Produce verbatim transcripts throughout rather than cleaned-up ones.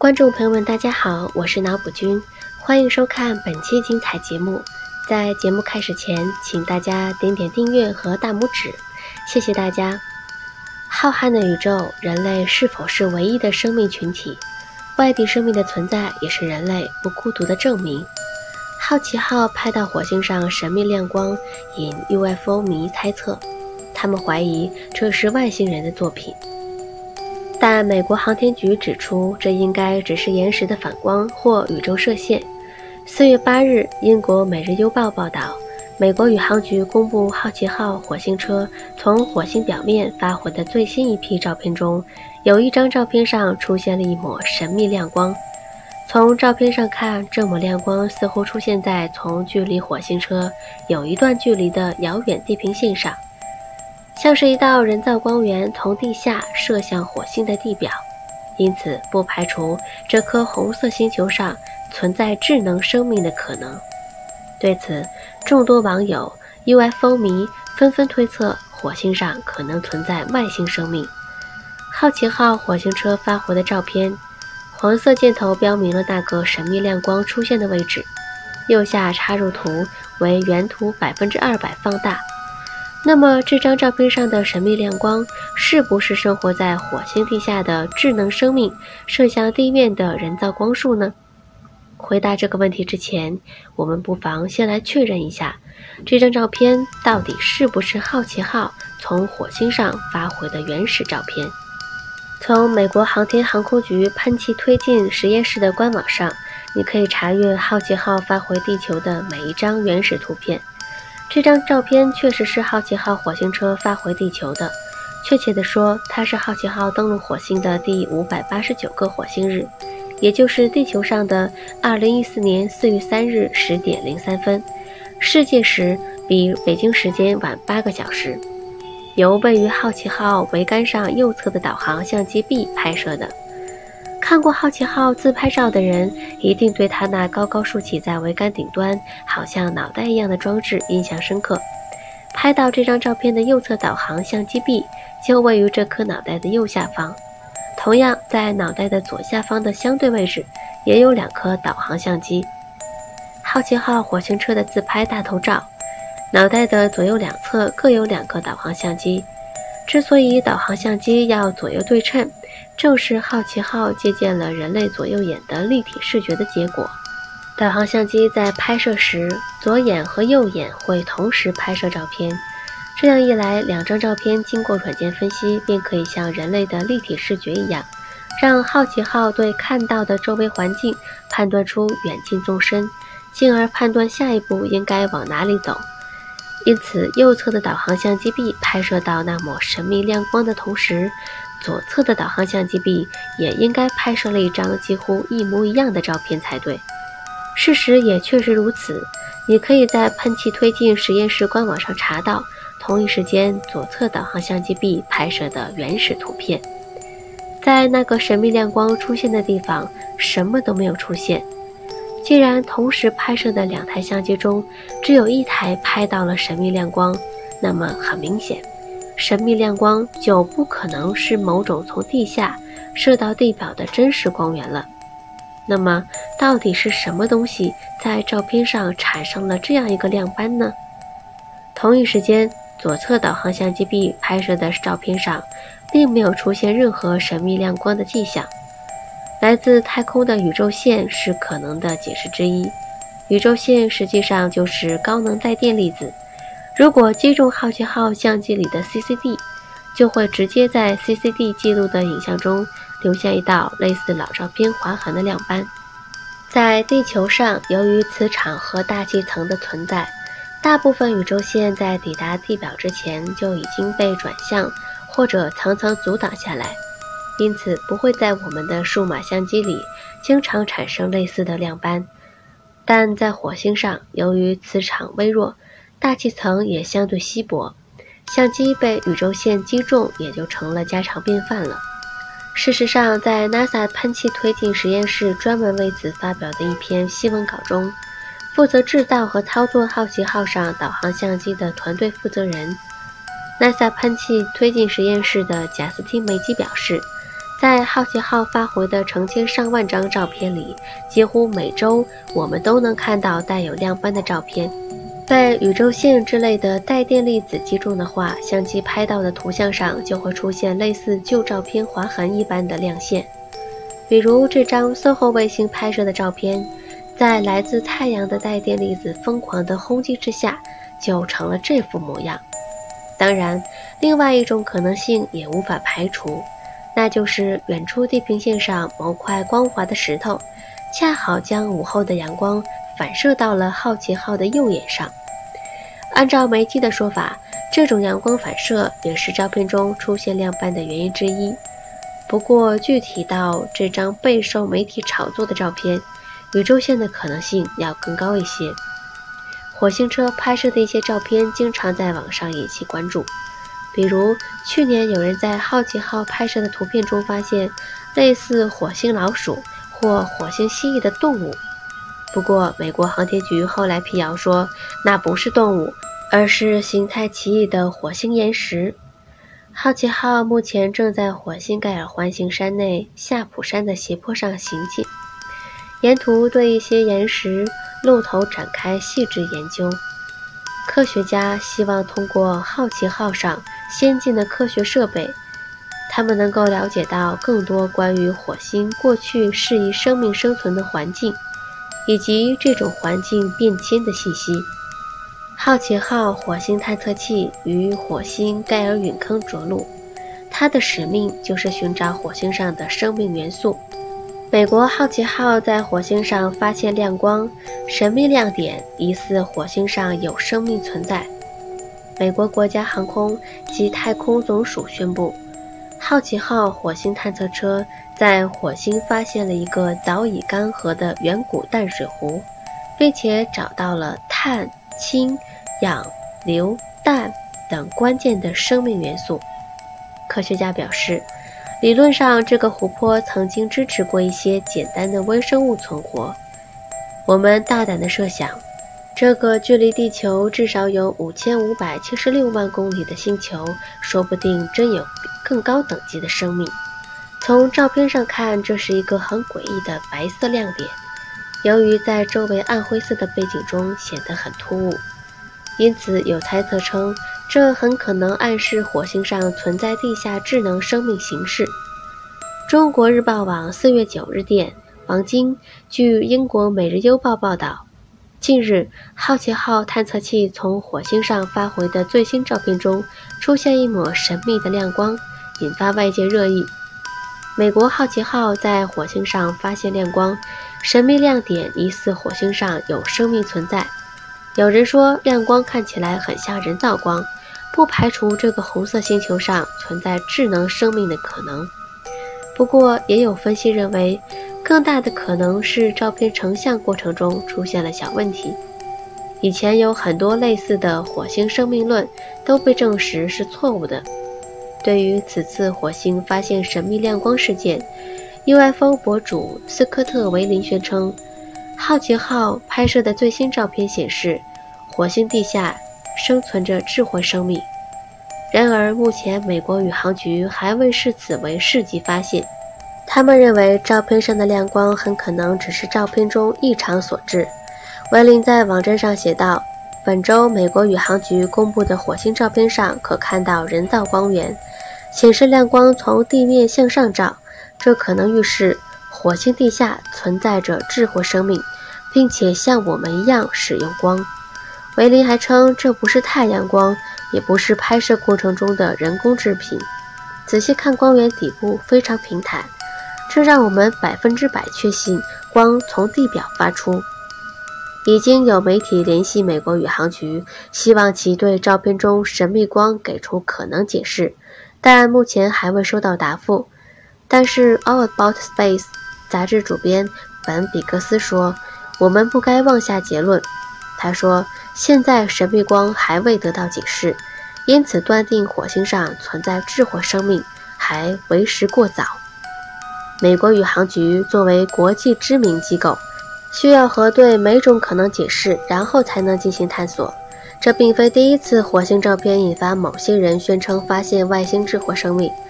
观众朋友们，大家好，我是脑补君，欢迎收看本期精彩节目。在节目开始前，请大家点点订阅和大拇指，谢谢大家。浩瀚的宇宙，人类是否是唯一的生命群体？外地生命的存在也是人类不孤独的证明。好奇号拍到火星上神秘亮光，引 U F O 迷猜测，他们怀疑这是外星人的作品。但美国航天局指出，这应该只是岩石的反光或宇宙射线。四月八日，英国《每日邮报》报道，美国宇航局公布好奇号火星车从火星表面发回的最新一批照片中，有一张照片上出现了一抹神秘亮光。从照片上看，这抹亮光似乎出现在从距离火星车有一段距离的遥远地平线上，像是一道人造光源从地下射向火星的地表，因此不排除这颗红色星球上存在智能生命的可能。对此，众多网友、U F O 迷纷纷推测火星上可能存在外星生命。好奇号火星车发回的照片，黄色箭头标明了那个神秘亮光出现的位置，右下插入图为原图百分之二百放大。那么这张照片上的神秘亮光是不是生活在火星地下的智能生命射向地面的人造光束呢？回答这个问题之前，我们不妨先来确认一下，这张照片到底是不是好奇号从火星上发回的原始照片。从美国航天航空局喷气推进实验室的官网上，你可以查阅好奇号发回地球的每一张原始图片。这张照片确实是好奇号火星车发回地球的，确切地说，它是好奇号登陆火星的第五百八十九个火星日，也就是地球上的二零一四年四月三日十点零三分，世界时比北京时间晚八个小时，由位于好奇号桅杆上右侧的导航相机臂拍摄的。看过好奇号自拍照的人，一定对它那高高竖起在桅杆顶端好像脑袋一样的装置印象深刻。拍到这张照片的右侧导航相机臂就位于这颗脑袋的右下方，同样在脑袋的左下方的相对位置也有两颗导航相机。好奇号火星车的自拍大头照，脑袋的左右两侧各有两个导航相机。之所以导航相机要左右对称，正是好奇号借鉴了人类左右眼的立体视觉的结果。导航相机在拍摄时，左眼和右眼会同时拍摄照片，这样一来，两张照片经过软件分析，便可以像人类的立体视觉一样，让好奇号对看到的周围环境判断出远近纵深，进而判断下一步应该往哪里走。因此，右侧的导航相机臂拍摄到那抹神秘亮光的同时，左侧的导航相机臂也应该拍摄了一张几乎一模一样的照片才对。事实也确实如此，你可以在喷气推进实验室官网上查到同一时间左侧导航相机臂拍摄的原始图片。在那个神秘亮光出现的地方，什么都没有出现。既然同时拍摄的两台相机中只有一台拍到了神秘亮光，那么很明显，神秘亮光就不可能是某种从地下射到地表的真实光源了。那么到底是什么东西在照片上产生了这样一个亮斑呢？同一时间，左侧导航相机臂拍摄的照片上并没有出现任何神秘亮光的迹象。来自太空的宇宙线是可能的解释之一。宇宙线实际上就是高能带电粒子，如果击中好奇号相机里的 C C D， 就会直接在 C C D 记录的影像中留下一道类似老照片划痕的亮斑。在地球上，由于磁场和大气层的存在，大部分宇宙线在抵达地表之前就已经被转向或者层层阻挡下来，因此不会在我们的数码相机里经常产生类似的亮斑。但在火星上，由于磁场微弱，大气层也相对稀薄，相机被宇宙线击中也就成了家常便饭了。事实上，在 NASA 喷气推进实验室专门为此发表的一篇新闻稿中，负责制造和操作好奇号上导航相机的团队负责人 NASA 喷气推进实验室的贾斯汀·梅基表示， 在好奇号发回的成千上万张照片里，几乎每周我们都能看到带有亮斑的照片。被宇宙线之类的带电粒子击中的话，相机拍到的图像上就会出现类似旧照片划痕一般的亮线。比如这张S O H O卫星拍摄的照片，在来自太阳的带电粒子疯狂的轰击之下，就成了这副模样。当然，另外一种可能性也无法排除，那就是远处地平线上某块光滑的石头，恰好将午后的阳光反射到了好奇号的右眼上。按照媒体的说法，这种阳光反射也是照片中出现亮斑的原因之一。不过具体到这张备受媒体炒作的照片，宇宙线的可能性要更高一些。火星车拍摄的一些照片经常在网上引起关注，比如去年有人在好奇号拍摄的图片中发现类似火星老鼠或火星蜥蜴的动物。不过美国航天局后来辟谣说，那不是动物，而是形态奇异的火星岩石。好奇号目前正在火星盖尔环形山内夏普山的斜坡上行进，沿途对一些岩石露头展开细致研究。科学家希望通过好奇号上先进的科学设备，他们能够了解到更多关于火星过去适宜生命生存的环境，以及这种环境变迁的信息。好奇号火星探测器于火星盖尔陨坑着陆，它的使命就是寻找火星上的生命元素。美国好奇号在火星上发现亮光，神秘亮点疑似火星上有生命存在。美国国家航空及太空总署宣布，好奇号火星探测车在火星发现了一个早已干涸的远古淡水湖，并且找到了碳、氢、氧、硫、氮等关键的生命元素。科学家表示，理论上这个湖泊曾经支持过一些简单的微生物存活。我们大胆地设想，这个距离地球至少有五千五百七十六万公里的星球，说不定真有更高等级的生命。从照片上看，这是一个很诡异的白色亮点，由于在周围暗灰色的背景中显得很突兀，因此有猜测称，这很可能暗示火星上存在地下智能生命形式。中国日报网四月九日电，王晶。据英国每日邮报报道，近日好奇号探测器从火星上发回的最新照片中出现一抹神秘的亮光，引发外界热议。美国好奇号在火星上发现亮光，神秘亮点疑似火星上有生命存在。有人说亮光看起来很像人造光，不排除这个红色星球上存在智能生命的可能。不过也有分析认为，更大的可能是照片成像过程中出现了小问题。以前有很多类似的火星生命论都被证实是错误的。对于此次火星发现神秘亮光事件， U F O 博主斯科特·维林宣称，好奇号拍摄的最新照片显示，火星地下生存着智慧生命。然而目前美国宇航局还未视此为市级发现，他们认为照片上的亮光很可能只是照片中异常所致。维林在网站上写道，本周美国宇航局公布的火星照片上可看到人造光源，显示亮光从地面向上照，这可能预示火星地下存在着智慧生命，并且像我们一样使用光。维林还称，这不是太阳光，也不是拍摄过程中的人工制品。仔细看光源底部非常平坦，这让我们百分之百确信光从地表发出。已经有媒体联系美国宇航局，希望其对照片中神秘光给出可能解释，但目前还未收到答复。但是 All About Space 杂志主编本比格斯说，我们不该妄下结论。他说，现在神秘光还未得到解释，因此断定火星上存在智慧生命还为时过早。美国宇航局作为国际知名机构，需要核对每种可能解释，然后才能进行探索。这并非第一次火星照片引发某些人宣称发现外星智慧生命。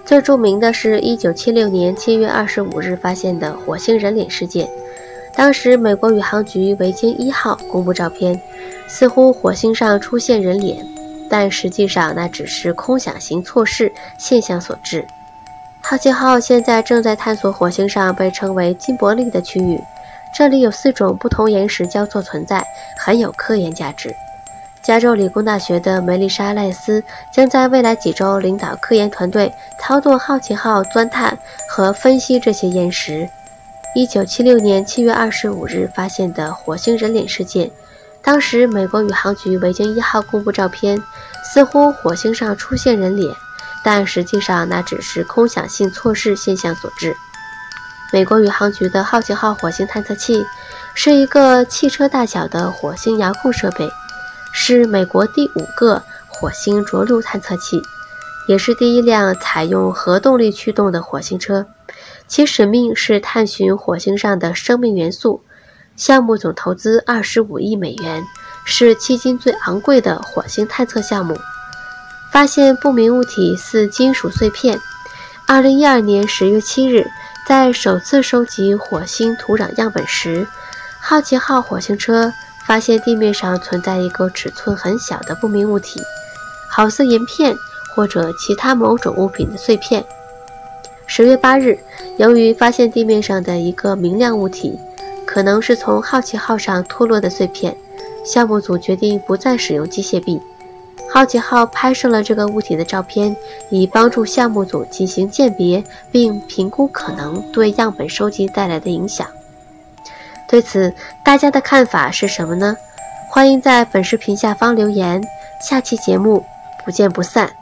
最著名的是一九七六年七月二十五日发现的火星人脸事件。当时美国宇航局维京一号公布照片，似乎火星上出现人脸，但实际上那只是空想型错视现象所致。好奇号现在正在探索火星上被称为金伯利的区域，这里有四种不同岩石交错存在，很有科研价值。加州理工大学的梅丽莎·赖斯将在未来几周领导科研团队操作好奇号钻探和分析这些岩石。一九七六年七月二十五日发现的火星人脸事件，当时美国宇航局维京一号公布照片，似乎火星上出现人脸，但实际上那只是空想性错视现象所致。美国宇航局的好奇号火星探测器是一个汽车大小的火星遥控设备，是美国第五个火星着陆探测器，也是第一辆采用核动力驱动的火星车。其使命是探寻火星上的生命元素。项目总投资二十五亿美元，是迄今最昂贵的火星探测项目。发现不明物体似金属碎片。二零一二年十月七日，在首次收集火星土壤样本时，好奇号火星车发现地面上存在一个尺寸很小的不明物体，好似盐片或者其他某种物品的碎片。十月八日，由于发现地面上的一个明亮物体，可能是从好奇号上脱落的碎片，项目组决定不再使用机械臂。好奇号拍摄了这个物体的照片，以帮助项目组进行鉴别并评估可能对样本收集带来的影响。对此，大家的看法是什么呢？欢迎在本视频下方留言，下期节目不见不散。